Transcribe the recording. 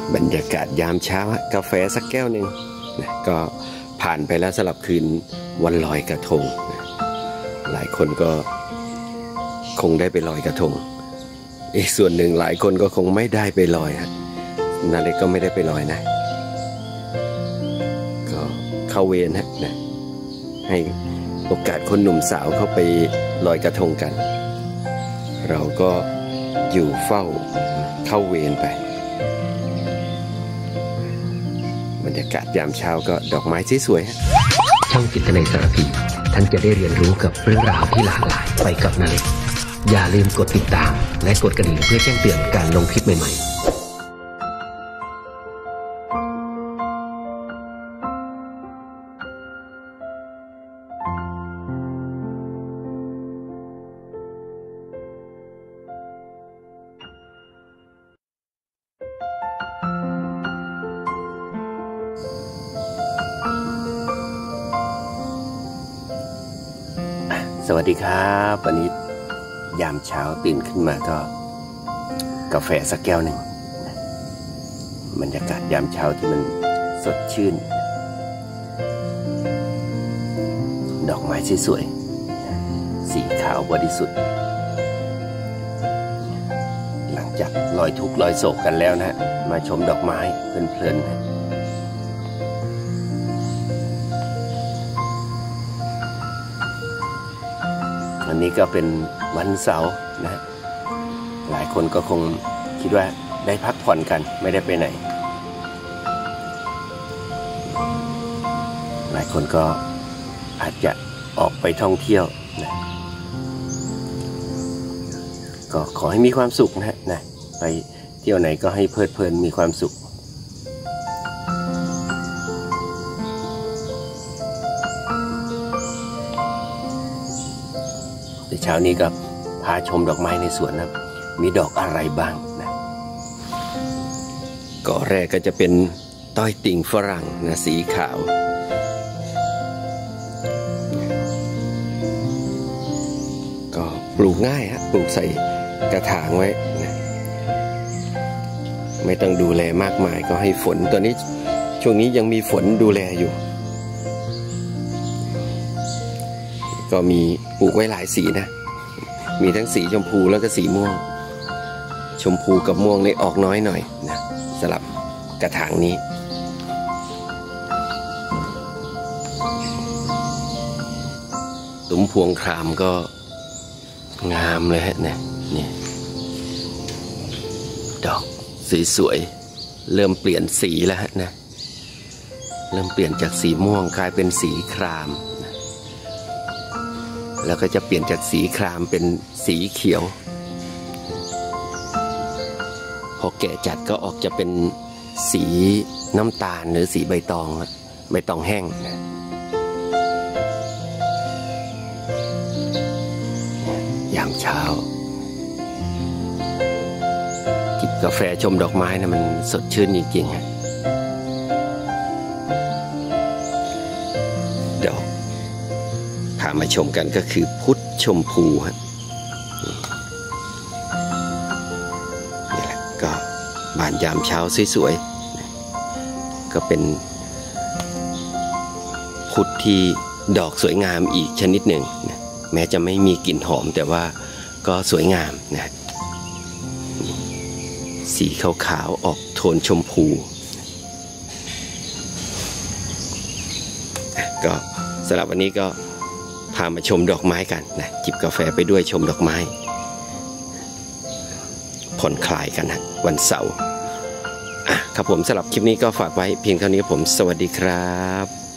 บรรยากาศยามเช้ากาแฟสักแก้วหนึ่งนะก็ผ่านไปแล้วสำหรับคืนวันลอยกระทงนะหลายคนก็คงได้ไปลอยกระทงอีกส่วนหนึ่งหลายคนก็คงไม่ได้ไปลอยฮะนาเล็กก็ไม่ได้ไปลอยนะก็เข้าเวรฮะนะให้โอกาสคนหนุ่มสาวเข้าไปลอยกระทงกันเราก็อยู่เฝ้าเข้าเวรไปบรรยากาศยามเช้าก็ดอกไม้สวยๆช่องจิตในสารพีท่านจะได้เรียนรู้กับเรื่องราวที่หลากหลายไปกับนาเล็กอย่าลืมกดติดตามและกดกระดิ่งเพื่อแจ้งเตือนการลงคลิปใหม่ๆสวัสดีครับวันนี้ยามเช้าตื่นขึ้นมาก็กาแฟสักแก้วหนึ่งบรรยากาศยามเช้าที่มันสดชื่นดอกไม้สวยๆสีขาวบริสุทธิ์หลังจากลอยทุกข์ลอยโศกกันแล้วนะมาชมดอกไม้เพลินๆนะวันนี้ก็เป็นวันเสาร์นะหลายคนก็คงคิดว่าได้พักผ่อนกันไม่ได้ไปไหนหลายคนก็อาจจะออกไปท่องเที่ยวนะก็ขอให้มีความสุขนะไปเที่ยวไหนก็ให้เพลิดเพลินมีความสุขเช้านี้ก็พาชมดอกไม้ในสวนนะมีดอกอะไรบ้างนะก็แรกก็จะเป็นต้อยติ่งฝรั่งนะสีขาวก็ปลูกง่ายฮะปลูกใส่กระถางไว้นะไม่ต้องดูแลมากมายก็ให้ฝนตอนนี้ช่วงนี้ยังมีฝนดูแลอยู่ก็มีปลูกไว้หลายสีนะมีทั้งสีชมพูแล้วก็สีม่วงชมพูกับม่วงนี่ออกน้อยหน่อยนะสลับกระถางนี้ตุ้มพวงครามก็งามเลยฮะเนี่ยดอกสวยๆเริ่มเปลี่ยนสีแล้วฮะนะเริ่มเปลี่ยนจากสีม่วงกลายเป็นสีครามแล้วก็จะเปลี่ยนจากสีครามเป็นสีเขียวพอแก่จัดก็ออกจะเป็นสีน้ำตาลหรือสีใบตองแห้งนะยามเช้าจิบกาแฟชมดอกไม้นะมันสดชื่นจริงๆฮะดอกพามาชมกันก็คือพุทธชมพูฮะนี่แหละก็บานยามเช้าสวยๆก็เป็นพุทธที่ดอกสวยงามอีกชนิดหนึ่งนะแม้จะไม่มีกลิ่นหอมแต่ว่าก็สวยงามนะสีขาวๆออกโทนชมพูก็สำหรับวันนี้ก็พามาชมดอกไม้กันนะจิบกาแฟไปด้วยชมดอกไม้ผ่อนคลายกันนะวันเสาร์ครับผมสำหรับคลิปนี้ก็ฝากไว้เพียงเท่านี้ผมสวัสดีครับ